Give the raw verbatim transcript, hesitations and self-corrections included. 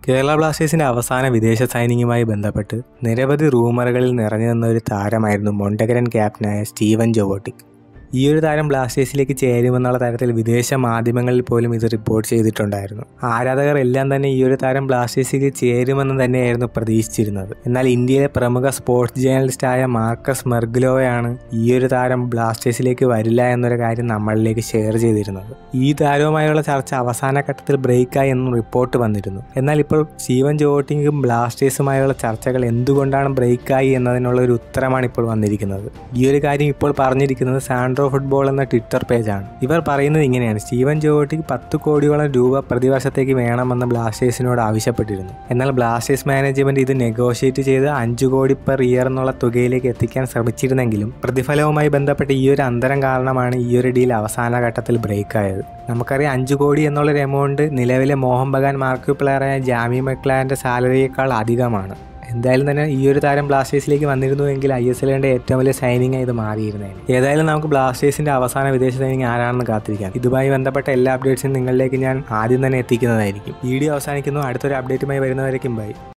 കേരള ബ്ലാസ്റ്റേഴ്സിന്റെ അവസാന വിദേശ സൈനിങ്ങുമായി ബന്ധപ്പെട്ട് നിരവധി റൂമറുകളിൽ നിറഞ്ഞു നിന്ന ഒരു താരമായിരുന്നു മൊണ്ടഗരൻ ക്യാപ്റ്റനായ സ്റ്റീവൻ ജോവോട്ടിക്. ഈ ഒരു താരം ബ്ലാസ്റ്റേഴ്സിലേക്ക് ചേരുമെന്നുള്ള തരത്തിൽ വിദേശ മാധ്യമങ്ങളിൽ പോലും ഇത് റിപ്പോർട്ട് ചെയ്തിട്ടുണ്ടായിരുന്നു. ആരാധകർ എല്ലാം തന്നെ ഈ ഒരു താരം ബ്ലാസ്റ്റേഴ്സിലേക്ക് ചേരുമെന്ന് തന്നെയായിരുന്നു പ്രതീക്ഷിച്ചിരുന്നത്. എന്നാൽ ഇന്ത്യയിലെ പ്രമുഖ സ്പോർട്സ് ജേർണലിസ്റ്റായ മാർക്കസ് മെർഗ്ലോയാണ് ഈ ഒരു താരം ബ്ലാസ്റ്റേഴ്സിലേക്ക് വരില്ല എന്നൊരു കാര്യം നമ്മളിലേക്ക് ഷെയർ ചെയ്തിരുന്നത്. ഈ താരവുമായുള്ള ചർച്ച അവസാന ഘട്ടത്തിൽ ബ്രേക്കായി എന്നും റിപ്പോർട്ട് വന്നിരുന്നു. എന്നാൽ ഇപ്പോൾ സ്റ്റീവൻ ജോവോട്ടിക്കും ബ്ലാസ്റ്റേഴ്സുമായുള്ള ചർച്ചകൾ എന്തുകൊണ്ടാണ് ബ്രേക്കായി എന്നതിനുള്ള ഒരു ഉത്തരമാണ് ഇപ്പോൾ വന്നിരിക്കുന്നത്. ഈ ഒരു കാര്യം ഇപ്പോൾ പറഞ്ഞിരിക്കുന്നത് സാൻഡ്രോ ഫുട്ബോൾ എന്ന ട്വിറ്റർ പേജാണ്. ഇവർ പറയുന്നത് ഇങ്ങനെയാണ്: സ്റ്റീവൻ ജോവോട്ടിക് പത്ത് കോടിയോളം രൂപ പ്രതിവർഷത്തേക്ക് വേണമെന്ന് ബ്ലാസ്റ്റേഴ്സിനോട് ആവശ്യപ്പെട്ടിരുന്നു. എന്നാൽ ബ്ലാസ്റ്റേഴ്സ് മാനേജ്മെന്റ് ഇത് നെഗോഷിയേറ്റ് ചെയ്ത് അഞ്ചു കോടി പെർ ഇയർ എന്നുള്ള തുകയിലേക്ക് എത്തിക്കാൻ ശ്രമിച്ചിരുന്നെങ്കിലും പ്രതിഫലവുമായി ബന്ധപ്പെട്ട ഈ ഒരു അന്തരം കാരണമാണ് ഈ ഒരു ഡീൽ അവസാന ഘട്ടത്തിൽ ബ്രേക്കായത്. നമുക്കറിയാം, അഞ്ചു കോടി എന്നുള്ളൊരു എമൗണ്ട് നിലവിലെ മോഹൻ ബഗാൻ മാർക്യൂ പ്ലെയറായ ജാമി മക്ലാറിന്റെ സാലറിയേക്കാൾ അധികമാണ്. എന്തായാലും തന്നെ ഈ ഒരു താരം ബ്ലാസ്റ്റേഴ്സിലേക്ക് വന്നിരുന്നുവെങ്കിൽ ഐ എസ് എല്ലിന്റെ ഏറ്റവും വലിയ സൈനിങ് ആയി ഇത് മാറിയിരുന്നേനെ. ഏതായാലും നമുക്ക് ബ്ലാസ്റ്റേഴ്സിന്റെ അവസാന വിദേശ സൈനിങ് ആരാണെന്ന് കാത്തിരിക്കാം. ഇതുമായി ബന്ധപ്പെട്ട എല്ലാ അപ്ഡേറ്റ്സും നിങ്ങളിലേക്ക് ഞാൻ ആദ്യം തന്നെ എത്തിക്കുന്നതായിരിക്കും. വീഡിയോ അവസാനിക്കുന്നു. അടുത്തൊരു അപ്ഡേറ്റുമായി വരുന്നവരേക്കും ബൈ.